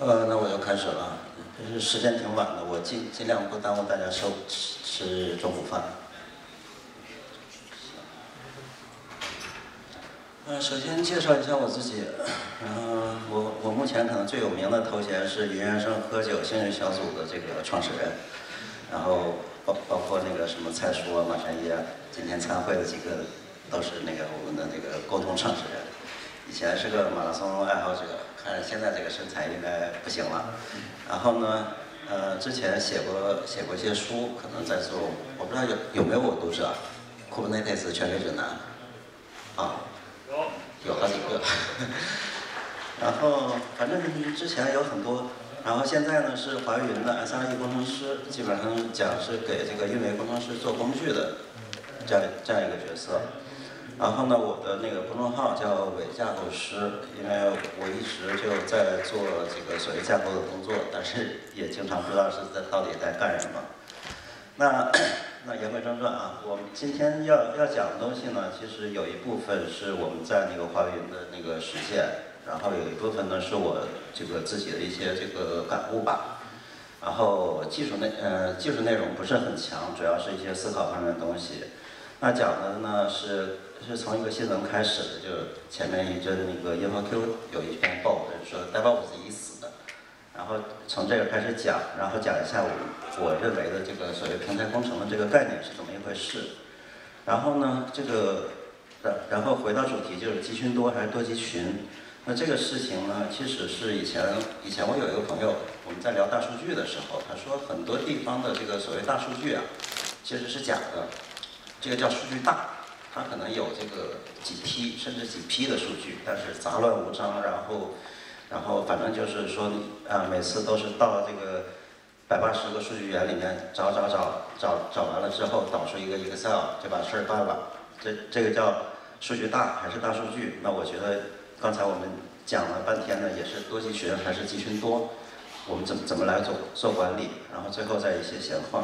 那我就开始了。就是时间挺晚的，我尽量不耽误大家吃中午饭。首先介绍一下我自己。我目前可能最有名的头衔是云原声喝酒兴趣小组的这个创始人，然后包括那个什么蔡叔啊、马山一啊，今天参会的几个都是那个我们的那个共同创始人。以前是个马拉松爱好者，看现在这个身材应该不行了。然后呢，之前写过一些书，可能在做，我不知道有没有我读者，Kubernetes 全球指南，啊，有好几个。然后反正之前有很多，然后现在呢是华为云的 SRE 工程师，基本上讲是给这个运维工程师做工具的这样一个角色。然后呢，我的那个公众号叫伪架构师，因为我一直就在做这个所谓架构的工作，但是也经常不知道是到底在干什么。那言归正传啊，我们今天要讲的东西呢，其实有一部分是我们在那个华为云的那个实践，然后有一部分呢是我这个自己的一些这个感悟吧。然后技术内容不是很强，主要是一些思考方面的东西。那讲的呢是从一个新闻开始的，就是前面一阵那个 InfoQ 有一篇报文说 DevOps 已死的，然后从这个开始讲，然后讲一下我认为的这个所谓平台工程的这个概念是怎么一回事。然后呢，然后回到主题，就是集群多还是多集群。那这个事情呢，其实是以前我有一个朋友，我们在聊大数据的时候，他说很多地方的这个所谓大数据啊，其实是假的。这个叫数据大，它可能有这个几 T 甚至几批的数据，但是杂乱无章，然后反正就是说每次都是到这个180个数据源里面找完了之后，导出一个 Excel 就把事儿办了。这个叫数据大还是大数据？那我觉得刚才我们讲了半天呢，也是多集群还是集群多，我们怎么来做管理，然后最后再一些闲话。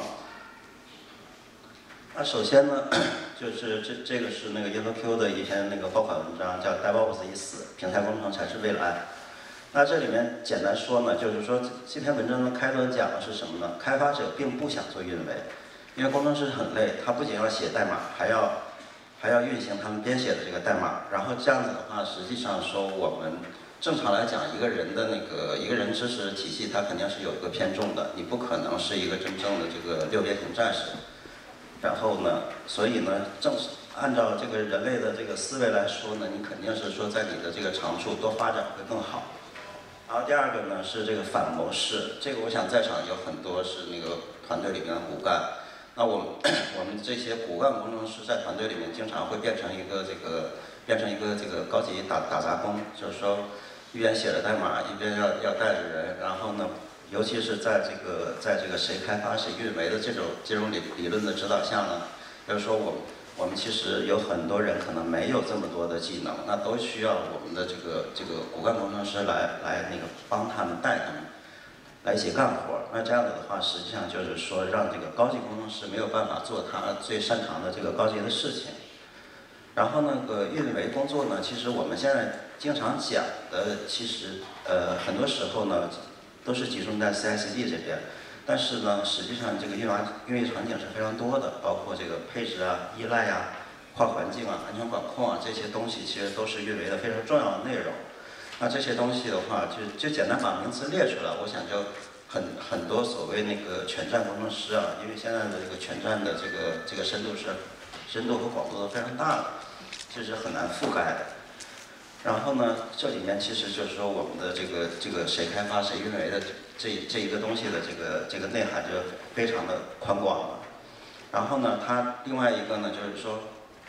那首先呢，就是这个是那个 InfoQ 的一篇那个爆款文章，叫 DevOps 已死，平台工程才是未来。那这里面简单说呢，就是说这篇文章的开端讲的是什么呢？开发者并不想做运维，因为工程师很累，他不仅要写代码，还要运行他们编写的这个代码。然后这样子的话，实际上说我们正常来讲，一个人知识体系，它肯定是有一个偏重的，你不可能是一个真正的这个六边形战士。然后呢，所以呢，正是按照这个人类的这个思维来说呢，你肯定是说在你的这个长处多发展会更好。然后第二个呢是这个反模式，这个我想在场有很多是那个团队里面的骨干。那我们这些骨干工程师在团队里面经常会变成一个这个高级打杂工，就是说一边写着代码，一边要带着人，然后呢。尤其是在这个谁开发谁运维的这种理论的指导下呢，就是说我们其实有很多人可能没有这么多的技能，那都需要我们的这个骨干工程师来那个帮他们带他们来一起干活。那这样子的话，实际上就是说让这个高级工程师没有办法做他最擅长的这个高级的事情。然后那个运维工作呢，其实我们现在经常讲的，其实很多时候呢。都是集中在 CI/CD 这边，但是呢，实际上这个运维场景是非常多的，包括这个配置啊、依赖啊、跨环境啊、安全管控啊这些东西，其实都是运维的非常重要的内容。那这些东西的话，就简单把名词列出来，我想就很多所谓那个全站工程师啊，因为现在的这个全站的这个深度和广度都非常大的，这是很难覆盖的。然后呢，这里面其实就是说我们的这个谁开发谁运维的这一个东西的这个内涵就非常的宽广了。然后呢，它另外一个呢就是说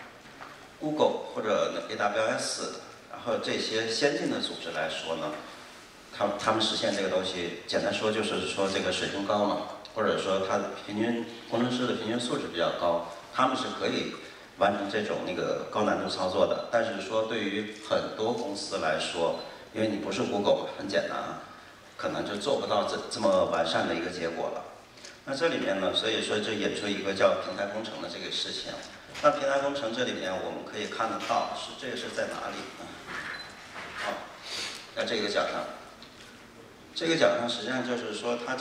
，Google 或者 AWS， 然后这些先进的组织来说呢，他们实现这个东西，简单说就是说这个水平高嘛，或者说他工程师的平均素质比较高，他们是可以。完成这种那个高难度操作的，但是说对于很多公司来说，因为你不是 Google， 很简单啊，可能就做不到这么完善的一个结果了。那这里面呢，所以说就引出一个叫平台工程的这个事情。那平台工程这里面我们可以看得到，这个是在哪里呢？好，在这个角上。 这个奖项实际上就是说，它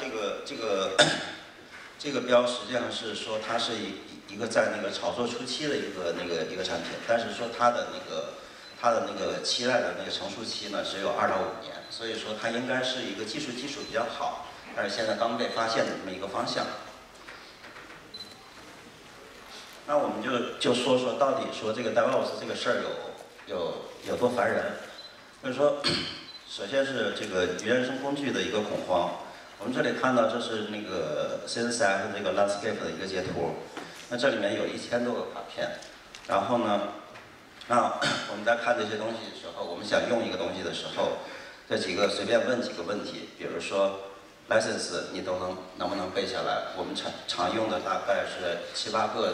这个标实际上是说它是一个在那个炒作初期的一个产品，但是说它的那个期待的那个成熟期呢只有2到5年，所以说它应该是一个技术比较好，但是现在刚被发现的这么一个方向。那我们就说说到底说这个 DevOps 这个事儿有多烦人，就是说，首先是这个语言生工具的一个恐慌。我们这里看到这是那个 CSF 这个 landscape 的一个截图，那这里面有1000多个卡片，然后呢，那我们在看这些东西的时候，我们想用一个东西的时候，这几个随便问几个问题，比如说 license 你都能不能背下来？我们常用的大概是7、8个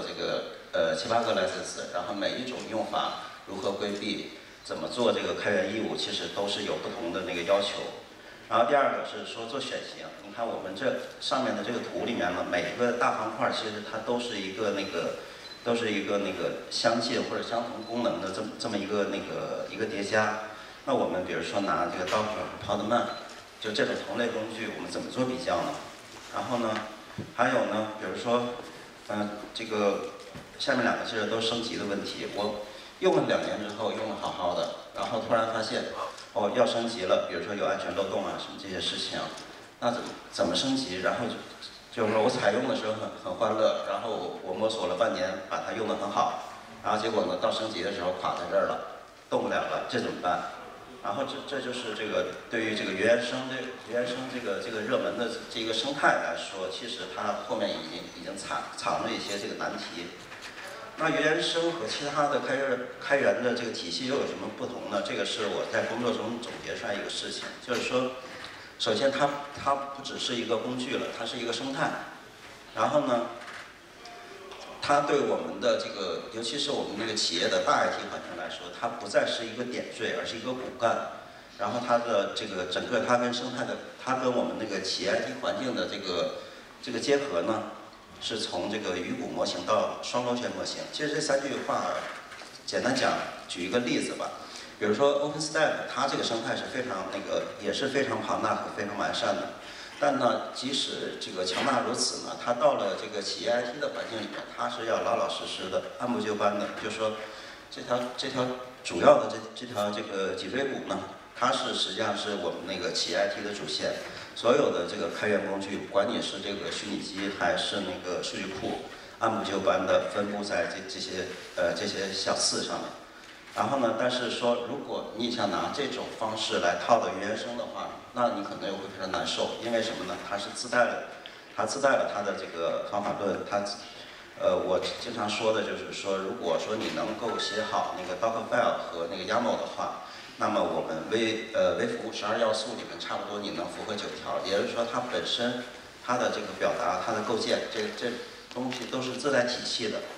7、8个 license， 然后每一种用法如何规避，怎么做这个开源义务，其实都是有不同的那个要求。然后第二个是说做选型，你看我们这上面的这个图里面呢，每一个大方块其实它都是一个那个相近或者相同功能的这么一个叠加。那我们比如说拿这个 Docker 和 Podman， 就这种同类工具，我们怎么做比较呢？然后呢，还有呢，比如说，这个下面2个其实都升级的问题，我用了2年之后用的好好的，然后突然发现。哦，要升级了，比如说有安全漏洞啊什么这些事情，那怎么升级？然后就是说我采用的时候很欢乐，然后我摸索了半年，把它用得很好，然后结果呢到升级的时候垮在这儿了，动不了了，这怎么办？然后这就是这个对于这个原生这个热门的这个生态来说，其实它后面已经藏着一些这个难题。那原生和其他的开源的这个体系又有什么不同呢？这个是我在工作中总结出来一个事情，就是说，首先它不只是一个工具了，它是一个生态。然后呢，它对我们的这个，尤其是我们那个企业的大 IT 环境来说，它不再是一个点缀，而是一个骨干。然后它的这个整个它跟生态的，它跟我们那个企业 IT 环境的这个结合呢。是从这个鱼骨模型到双螺旋模型。其实这3句话，简单讲，举一个例子吧。比如说 OpenStack， 它这个生态是非常也是非常庞大和非常完善的。但呢，即使这个强大如此呢，它到了这个企业 IT 的环境里面，它是要老老实实的、按部就班的。就是说，这条主要的这条这个脊椎骨呢，它实际上是我们那个企业 IT 的主线。所有的这个开源工具，不管你是这个虚拟机还是那个数据库，按部就班的分布在这些小四上面。然后呢，但是说如果你想拿这种方式来套到原生的话，那你可能又会非常难受，因为什么呢？它自带了它的这个方法论，我经常说的就是说，如果说你能够写好那个 Docker file 和那个 YAML 的话。那么我们微服务12要素里面差不多你能符合9条，也就是说它本身它的这个表达、它的构建，这东西都是自带体系的。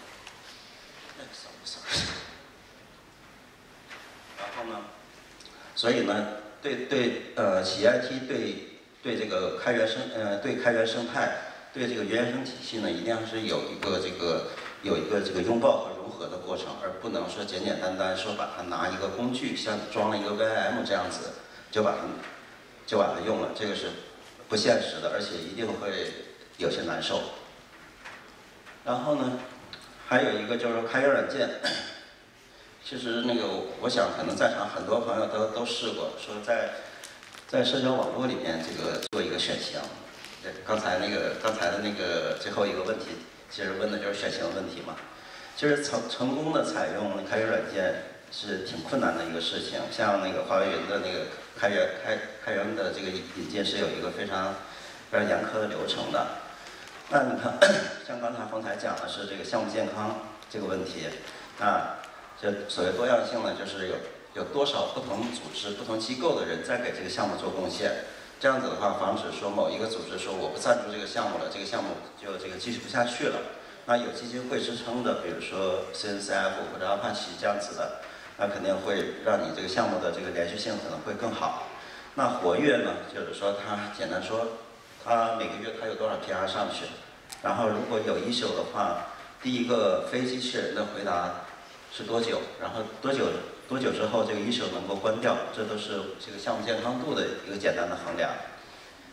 然后呢，所以呢，企业 IT 对这个开源生态，对这个原生体系呢，一定是有一个这个拥抱和融合的过程，而不能说简简单单说把它拿一个工具，像装了一个 VIM 这样子就把它用了，这个是不现实的，而且一定会有些难受。然后呢，还有一个就是开源软件，其实那个我想可能在场很多朋友都试过，说在社交网络里面这个做一个选型。刚才的那个最后一个问题，其实问的就是选型问题嘛。其实成功的采用开源软件是挺困难的一个事情。像那个华为云的那个开源的这个引进是有一个非常严苛的流程的。那你看，像刚才冯台讲的是这个项目健康这个问题，这所谓多样性呢，就是有多少不同组织、不同机构的人在给这个项目做贡献。这样子的话，防止说某一个组织说我不赞助这个项目了，这个项目就继续不下去了。那有基金会支撑的，比如说 CNCF 或者 Apache 这样子的，那肯定会让你这个项目的这个连续性可能会更好。那活跃呢，就是说它简单说，它每个月它有多少 PR 上去，然后如果有issue的话，第一个非机器人的回答是多久，然后多久之后这个issue能够关掉，这都是这个项目健康度的一个简单的衡量。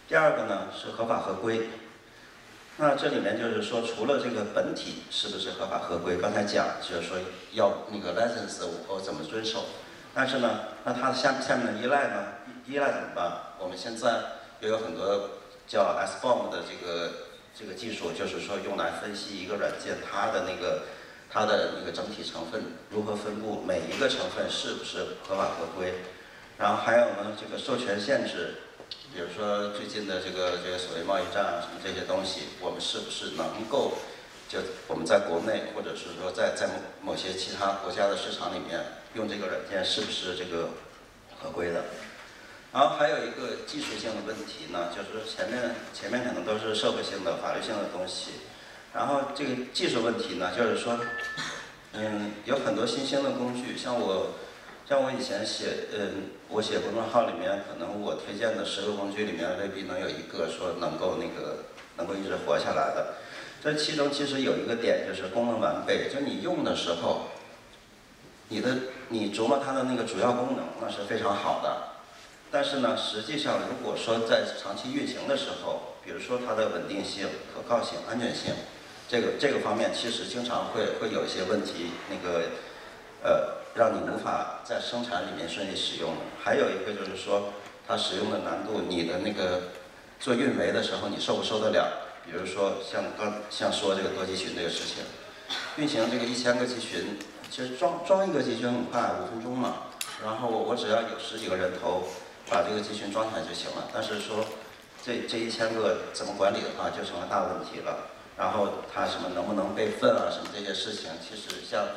第二个呢是合法合规。那这里面就是说，除了这个本体是不是合法合规，刚才讲就是说要那个 license 我怎么遵守，但是呢，那它下面的依赖呢，依赖怎么办？我们现在也有很多叫 SBOM 的这个技术，就是说用来分析一个软件它的那个整体成分如何分布，每一个成分是不是合法合规，然后还有呢这个授权限制。比如说最近的这个所谓贸易战啊什么这些东西，我们是不是能够就我们在国内或者是说在某些其他国家的市场里面用这个软件是不是这个合规的？然后还有一个技术性的问题呢，就是前面可能都是社会性的、法律性的东西，然后这个技术问题呢，就是说，有很多新兴的工具，像我以前我写公众号里面，可能我推荐的10个工具里面，未必能有一个说能够一直活下来的。这其中其实有一个点就是功能完备，就你用的时候，你琢磨它的那个主要功能那是非常好的。但是呢，实际上如果说在长期运行的时候，比如说它的稳定性、可靠性、安全性，这个方面其实经常会有一些问题，让你无法在生产里面顺利使用。还有一个就是说，它使用的难度，你的那个做运维的时候，你受不受得了？比如说像说这个多集群这个事情，运行这个1000个集群，其实装一个集群很快，5分钟嘛。然后我只要有10几个人头，把这个集群装起来就行了。但是说这1000个怎么管理的话，就成了大问题了。然后它什么能不能备份啊，什么这些事情，其实像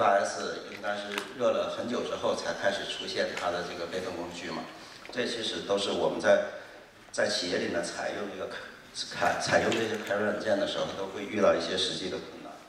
K8S 应该是热了很久之后才开始出现它的这个备份工具嘛。这其实都是我们在企业里面采用这些开源软件的时候，都会遇到一些实际的困难。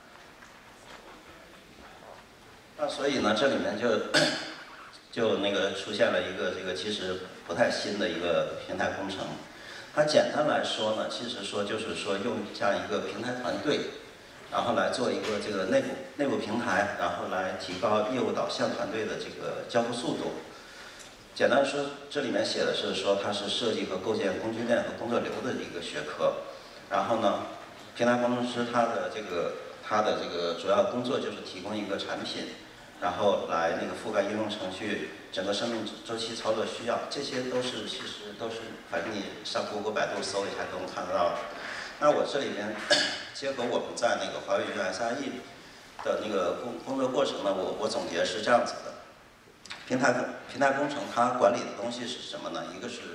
那所以呢，这里面就出现了一个这个其实不太新的一个平台工程。它简单来说呢，其实就是说用这样一个平台团队，然后来做一个这个内部平台，然后来提高业务导向团队的这个交付速度。简单说，这里面写的是说它是设计和构建工具链和工作流的一个学科。然后呢，平台工程师他的这个主要工作就是提供一个产品，然后来覆盖应用程序整个生命周期操作需要，这些其实都是反正你上谷歌、百度搜一下都能看得到的。那我这里边结合我们在华为云 SRE 的工作过程呢，我总结是这样子的：平台工程它管理的东西是什么呢？一个是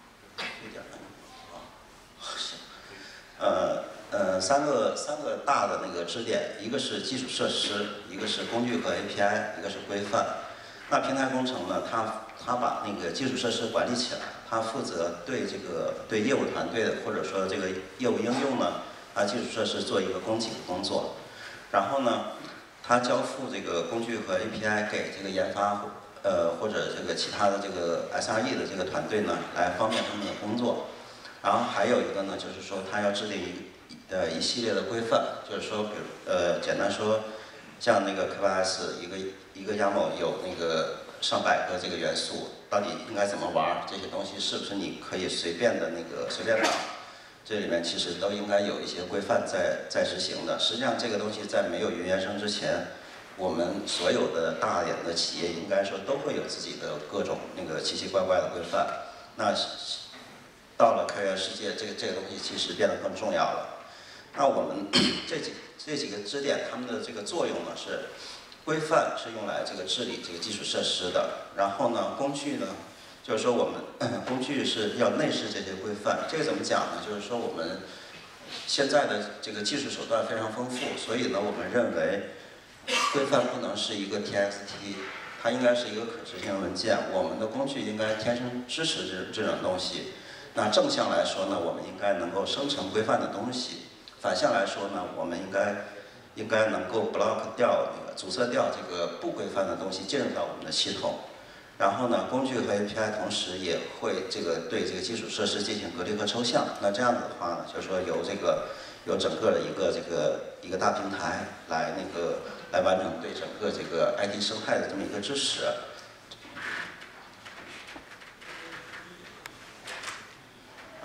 三个大的支点，一个是基础设施，一个是工具和 API， 一个是规范。那平台工程呢，它把基础设施管理起来，它负责对业务团队的或者说这个业务应用呢，基础设施做一个供给的工作。然后呢，它交付这个工具和 API 给这个研发或者这个其他的这个 SRE 的这个团队呢，来方便他们的工作。然后还有一个呢，就是说它要制定一系列的规范，就是说，比如简单说，像K8S 一个 YAML 有上百个这个元素，到底应该怎么玩？这些东西是不是你可以随便导？这里面其实都应该有一些规范在执行的。实际上，这个东西在没有云原生之前，我们所有的大一点的企业应该说都会有自己的各种奇奇怪怪的规范。那到了开源世界，这个东西其实变得更重要了。那我们这几个支点，它们的这个作用呢是，规范是用来治理这个基础设施的。然后呢，工具呢，就是说我们工具是要内饰这些规范。这个怎么讲呢？就是说我们现在的这个技术手段非常丰富，所以呢，我们认为规范不能是一个 TXT， 它应该是一个可执行文件。我们的工具应该天生支持这种东西。那正向来说呢，我们应该能够生成规范的东西；反向来说呢，我们应该能够 block 掉阻塞掉这个不规范的东西进入到我们的系统。然后呢，工具和 API 同时也会对这个基础设施进行隔离和抽象。那这样子的话呢，就是说由整个的一个大平台来完成对整个这个 IT 生态的这么一个支持。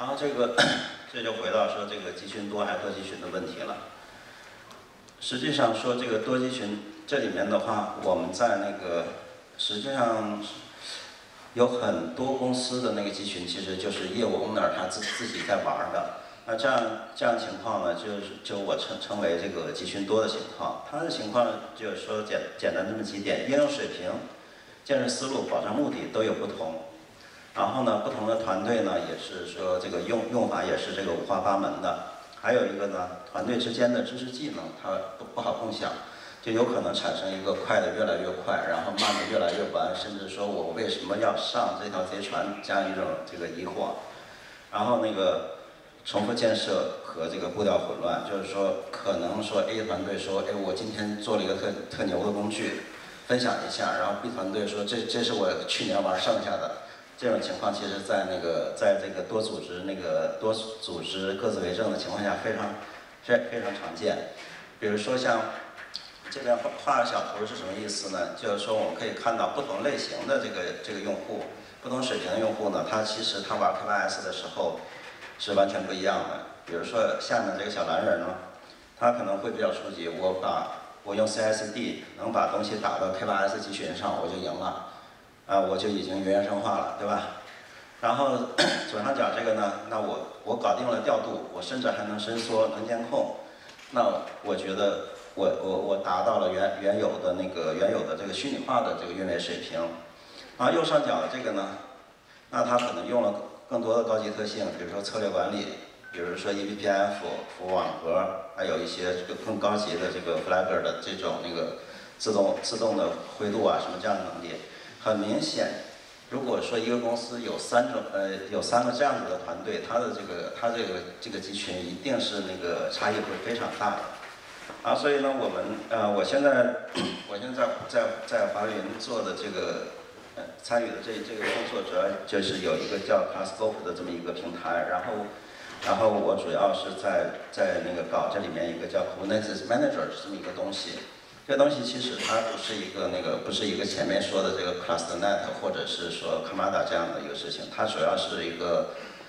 然后这就回到说这个集群多还是多集群的问题了。实际上说这个多集群这里面的话，我们在那个实际上有很多公司的那个集群其实就是业务 owner 他自己在玩的。那这样情况呢，就我称为这个集群多的情况。它的情况就是说简单这么几点：应用水平、建设思路、保障目的都有不同。然后呢，不同的团队呢，也是说这个用法也是这个五花八门的。还有一个呢，团队之间的知识技能它不好共享，就有可能产生一个快的越来越快，然后慢的越来越慢，甚至说我为什么要上这条贼船这样一种这个疑惑。然后那个重复建设和这个步调混乱，就是说可能说 A 团队说，哎，我今天做了一个特牛的工具，分享一下，然后 B 团队说这是我去年玩剩下的。这种情况其实在这个多组织各自为政的情况下非常常见。比如说像这边画的小图是什么意思呢？就是说我们可以看到不同类型的这个用户，不同水平的用户呢，其实他玩 K8S 的时候是完全不一样的。比如说下面这个小蓝人呢，他可能会比较初级，我用 CSD 能把东西打到 K8S 集群上，我就赢了。我就已经原生化了，对吧？然后左上角这个呢，那我搞定了调度，我甚至还能伸缩、能监控，那我觉得我达到了原有的这个虚拟化的这个运维水平。然后右上角的这个呢，那它可能用了更多的高级特性，比如说策略管理，比如说 eBPF 服务网格，还有一些这个更高级的这个 Flagger 的这种那个自动的灰度啊什么这样的能力。很明显，如果说一个公司有三个这样子的团队，它这个集群一定是那个差异会非常大的。所以呢，我现在在华云做的这个参与的这个工作，主要就是有一个叫 ClassScope 的这么一个平台，然后我主要是在那个搞这里面一个叫 Kubernetes Manager 这么一个东西。这东西其实它不是一个前面说的这个 ClusterNet 或者是说 Kamada 这样的一个事情，它主要是一个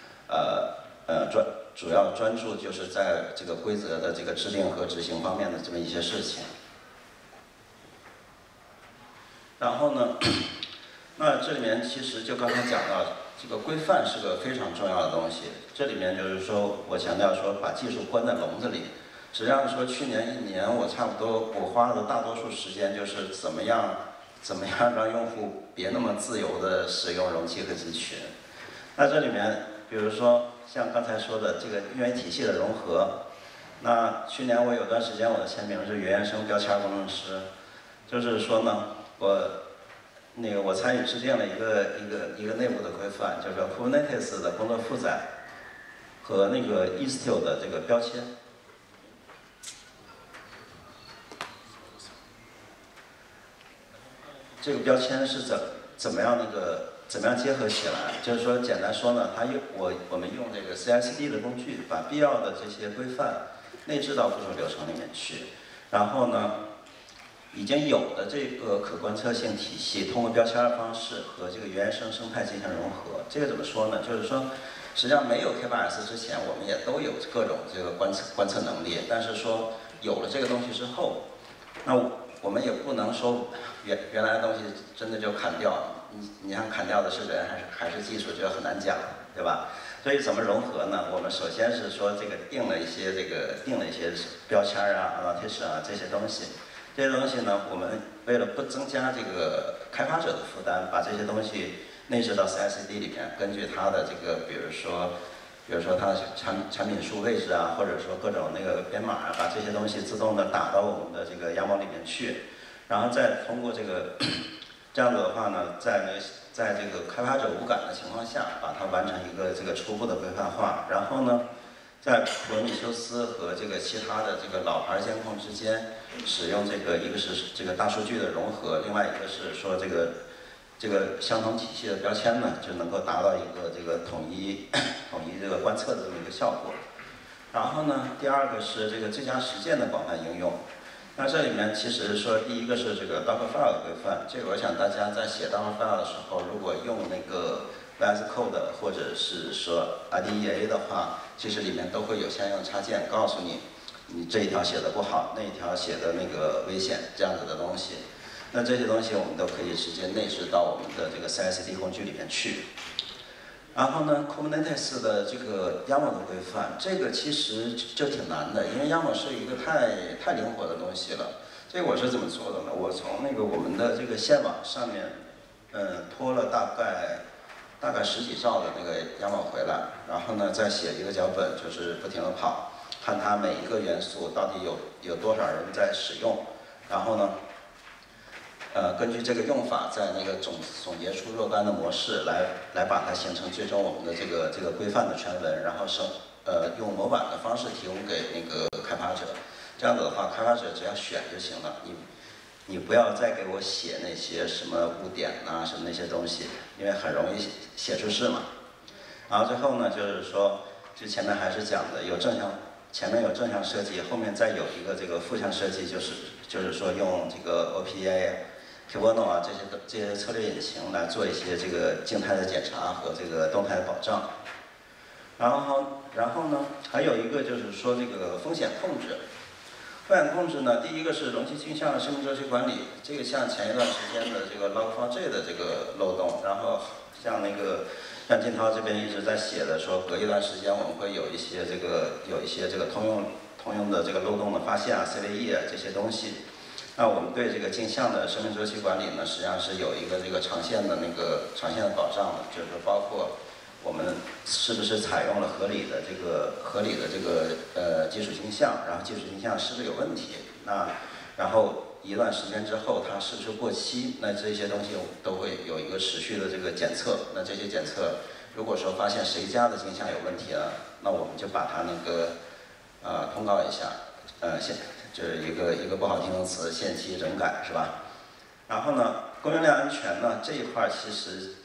主要专注就是在这个规则的这个制定和执行方面的这么一些事情。然后呢，那这里面其实就刚才讲到，这个规范是个非常重要的东西。这里面就是说我强调说把技术关在笼子里。实际上说，去年1年我差不多花的大多数时间就是怎么样让用户别那么自由的使用容器和集群。那这里面，比如说像刚才说的这个运维体系的融合，那去年我有段时间我的签名是原生标签工程师，就是说呢，我参与制定了一个内部的规范，叫做 Kubernetes 的工作负载和那个 Istio 的这个标签。这个标签是怎么样结合起来？就是说，简单说呢，我们用这个 CICD 的工具，把必要的这些规范内置到部署流程里面去，然后呢，已经有的这个可观测性体系，通过标签的方式和这个原生生态进行融合。这个怎么说呢？就是说，实际上没有 K8S 之前，我们也都有各种这个观测能力，但是说有了这个东西之后，那我们也不能说原来的东西真的就砍掉，你想砍掉的是人还是技术，这个很难讲，对吧？所以怎么融合呢？我们首先是说这个定了一些标签啊、annotation 啊这些东西。这些东西呢，我们为了不增加这个开发者的负担，把这些东西内置到 CI/CD 里面，根据它的这个，比如说它的产品数位置啊，或者说各种那个编码啊，把这些东西自动的打到我们的这个 YAML 里面去，然后再通过这样子的话呢，在这个开发者无感的情况下，把它完成一个这个初步的规范化，然后呢，在普罗米修斯和这个其他的这个老牌监控之间，使用一个是这个大数据的融合，另外一个是说这个相同体系的标签呢，就能够达到一个这个统一这个观测的这么一个效果。然后呢，第二个是这个最佳实践的广泛应用。那这里面其实说第一个是这个 Dockerfile 的规范，这个我想大家在写 Dockerfile 的时候，如果用那个 VS Code 或者是说 IDEA 的话，其实里面都会有相应的插件告诉你，你这一条写的不好，那一条写的那个危险这样子的东西。那这些东西我们都可以直接内置到我们的这个 CI/CD 工具里面去。然后呢 ，Kubernetes 的这个 YAML 的规范，这个其实就挺难的，因为 YAML 是一个太灵活的东西了。这个我是怎么做的呢？我从那个我们的这个线网上面，拖了大概10几兆的那个 YAML 回来，然后呢再写一个脚本，就是不停的跑，看它每一个元素到底有多少人在使用，然后呢。根据这个用法，在那个总结出若干的模式来把它形成最终我们的这个规范的全文，然后用模板的方式提供给那个开发者。这样子的话，开发者只要选就行了，你不要再给我写那些什么污点啊什么那些东西，因为很容易写出事嘛。然后最后呢，就是说，就前面还是讲的前面有正向设计，后面再有一个这个负向设计，就是说用这个 OPA。Xiulong 啊，这些策略引擎来做一些这个静态的检查和这个动态的保障。然后呢，还有一个就是说这个风险控制。风险控制呢，第一个是容器倾向生命周期管理，这个像前一段时间的这个 Log4j 的这个漏洞，然后像金涛这边一直在写的说，隔一段时间我们会有一些这个通用的这个漏洞的发现啊 ，CVE 啊这些东西。那我们对这个镜像的生命周期管理呢，实际上是有一个这个长线的保障的，就是包括我们是不是采用了合理的这个基础镜像，然后基础镜像是不是有问题？然后一段时间之后它是不是过期？那这些东西都会有一个持续的这个检测。那这些检测如果说发现谁家的镜像有问题了，那我们就把它通告一下，就是一个不好听的词，限期整改是吧？然后呢，供应链安全呢这一块其实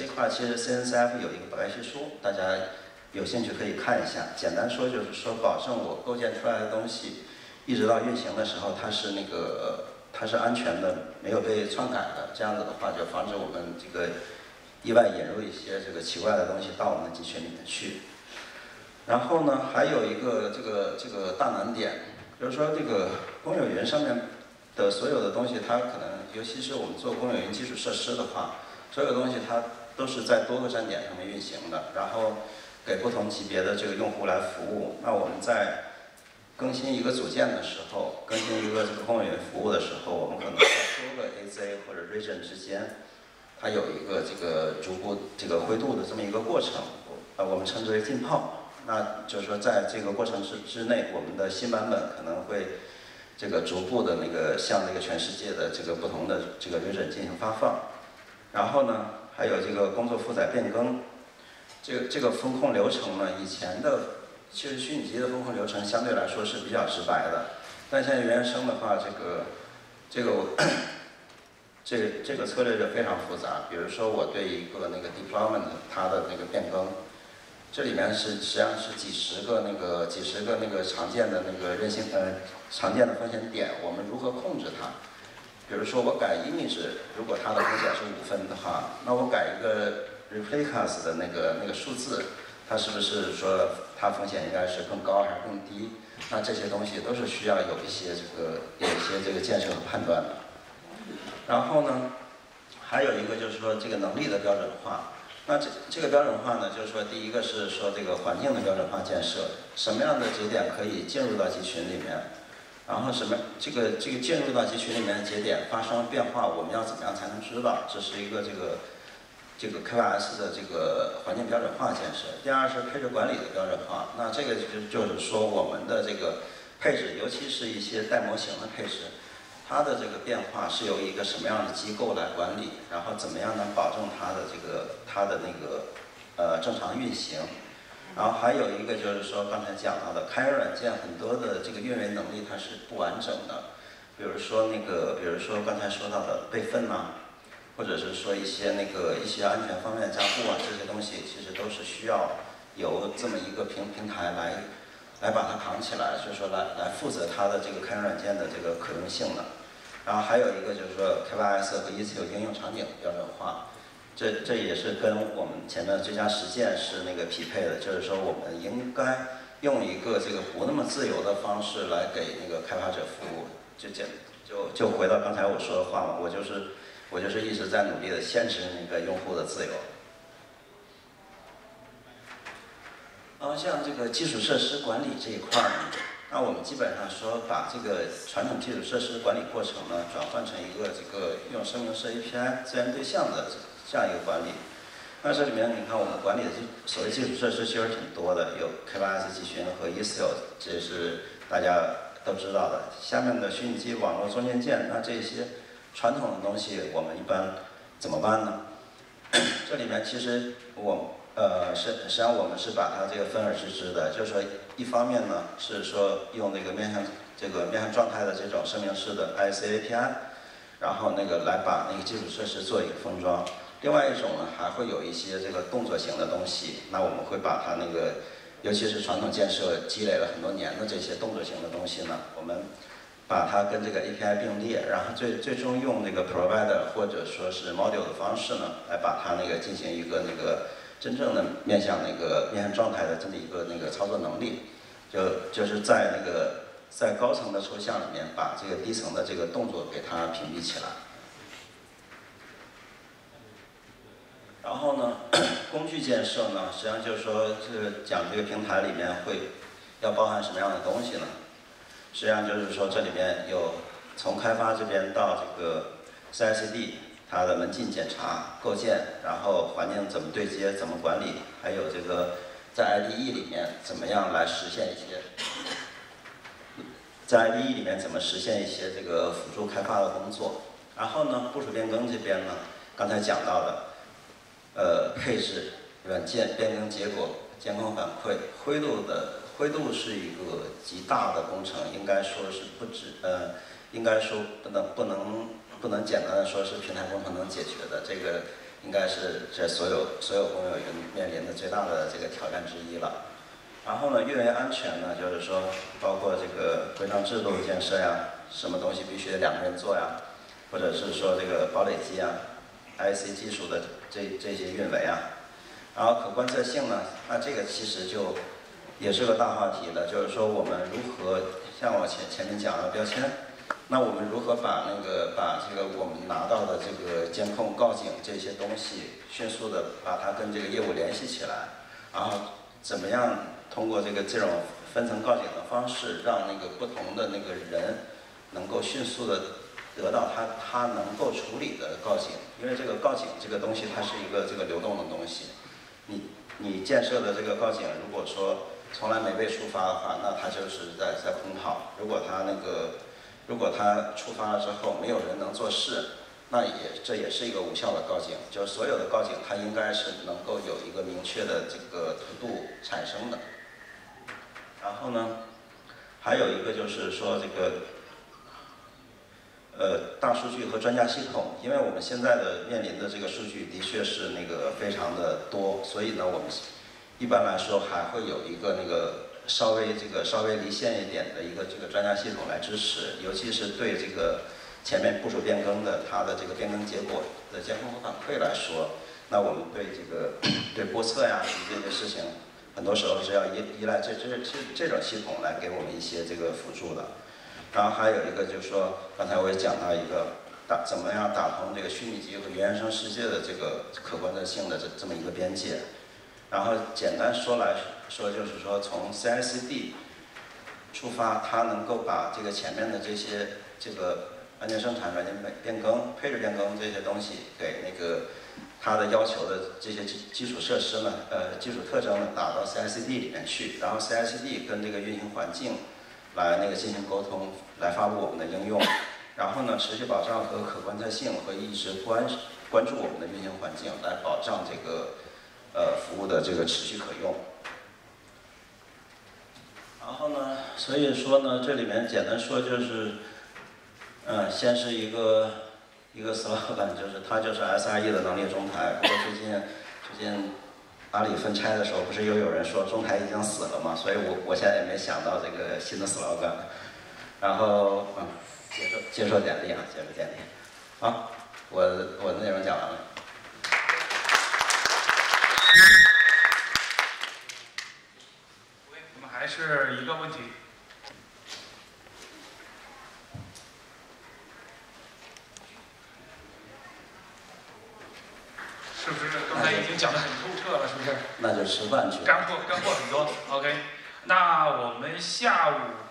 CNCF 有一个白皮书，大家有兴趣可以看一下。简单说就是说，保证我构建出来的东西，一直到运行的时候，它是安全的，没有被篡改的。这样子的话，就防止我们这个意外引入一些这个奇怪的东西到我们的集群里面去。然后呢，还有一个这个大难点。就是说，这个公有云上面的所有的东西，它可能，尤其是我们做公有云基础设施的话，所有东西它都是在多个站点上面运行的，然后给不同级别的这个用户来服务。那我们在更新一个组件的时候，更新一个这个公有云服务的时候，我们可能在多个 AZ 或者 region 之间，它有一个这个逐步这个灰度的这么一个过程，我们称之为浸泡。那就是说，在这个过程之内，我们的新版本可能会这个逐步的向这个全世界的这个不同的这个 region 进行发放。然后呢，还有这个工作负载变更，这个风控流程呢，以前的其实虚拟机的风控流程相对来说是比较直白的，但现在原生的话，这个策略就非常复杂。比如说，我对一个deployment 它的变更。这里面实际上是几十个常见的常见的风险点，我们如何控制它？比如说我改 image， 如果它的风险是5分的话，那我改一个 replicas 的那个数字，它是不是说它风险应该是更高还是更低？那这些东西都是需要有一些这个建设和判断的。然后呢，还有一个就是说这个能力的标准化。那这个标准化呢，就是说，第一个是说这个环境的标准化建设，什么样的节点可以进入到集群里面，然后这个进入到集群里面的节点发生变化，我们要怎么样才能知道？这是一个这个 KYS 的这个环境标准化建设。第二是配置管理的标准化，那这个就是说我们的这个配置，尤其是一些带模型的配置。它的这个变化是由一个什么样的机构来管理，然后怎么样能保证它的正常运行。然后还有一个就是说刚才讲到的开源软件很多的这个运维能力它是不完整的，比如说刚才说到的备份呐，或者是说一些安全方面加固啊，这些东西其实都是需要由这么一个平台来把它扛起来，就是说来负责它的这个开源软件的这个可用性的。然后还有一个就是说 KYS 和 ECU 应用场景标准化， 这也是跟我们前面的最佳实践是那个匹配的，就是说我们应该用一个这个不那么自由的方式来给那个开发者服务。就回到刚才我说的话嘛，我就是一直在努力的限制那个用户的自由。然后像这个基础设施管理这一块呢，那我们基本上说把这个传统基础设施管理过程呢，转换成一个这个用声明式 API 资源对象的这样一个管理。那这里面你看我们管理的所谓基础设施其实挺多的，有 K8s 集群和 Xiulong， 这是大家都知道的。下面的虚拟机网络中间件，那这些传统的东西我们一般怎么办呢？这里面其实实际上我们是把它这个分而治之的，就是说一方面呢是说用那个面向状态的这种声明式的 IC API， 然后来把那个基础设施做一个封装。另外一种呢还会有一些这个动作型的东西，那我们会把它尤其是传统建设积累了很多年的这些动作型的东西呢，我们把它跟这个 API 并列，然后最终用那个 provider 或者说是 module 的方式呢，来把它进行一个真正的面向状态的这么一个操作能力，就是在高层的抽象里面把这个低层的这个动作给它屏蔽起来。然后呢，工具建设呢，实际上就是说讲这个平台里面要包含什么样的东西呢？实际上就是说这里面有从开发这边到这个 KCD。它的门禁检查、构建，然后环境怎么对接、怎么管理，还有这个在 IDE 里面怎么样来实现一些，在 IDE 里面怎么实现一些这个辅助开发的工作。然后呢，部署变更这边呢，刚才讲到的，配置、软件变更结果、监控反馈、灰度是一个极大的工程，应该说是应该说不能简单的说是平台工程能解决的，这个应该是这所有公有云面临的最大的这个挑战之一了。然后呢，运维安全呢，就是说包括这个规章制度建设呀，什么东西必须得2个人做呀，或者是说这个堡垒机啊、IC 技术的这些运维啊。然后可观测性呢，那这个其实也是个大话题了，就是说我们如何像我前面讲的标签。那我们如何把这个我们拿到的这个监控告警这些东西，迅速的把它跟这个业务联系起来，然后怎么样通过这种分层告警的方式，让不同的人能够迅速的得到他能够处理的告警，因为这个告警这个东西它是一个流动的东西，你建设的这个告警如果说从来没被触发的话，那它就是在空跑。如果它触发了之后没有人能做事，那这也是一个无效的告警。就是所有的告警它应该是能够有一个明确的这个图度产生的。然后呢，还有一个就是说大数据和专家系统，因为我们现在面临的这个数据的确是非常的多，所以呢我们一般来说还会有一个稍微离线一点的一个专家系统来支持，尤其是对前面部署变更的它的变更结果的监控和反馈来说，那我们对波测呀这些事情，很多时候是要依赖这种系统来给我们一些辅助的。然后还有一个就是说，刚才我也讲到一个怎么样打通虚拟机和原生世界的可观测性的这么一个边界。然后简单说就是说从 CI/CD 出发，它能够把前面的这些软件生产、软件变更、配置变更这些东西给它的要求的这些基础设施呢，基础特征呢打到 CI/CD 里面去，然后 CI/CD 跟运行环境来进行沟通，来发布我们的应用，然后呢持续保障和可观测性和一直关注我们的运行环境，来保障服务的持续可用。然后呢，所以说呢，这里面简单说就是，先是一个 slogan， 就是它就是 SRE 的能力中台。不过最近阿里分拆的时候，不是又有人说中台已经死了嘛？所以我现在也没想到新的 slogan。然后接受简历啊，接受简历。好，我的内容讲完了。 我们还是一个问题。是不是刚才已经讲得很透彻了？是不是？ 那就吃饭去。 干货很多。OK， 那我们下午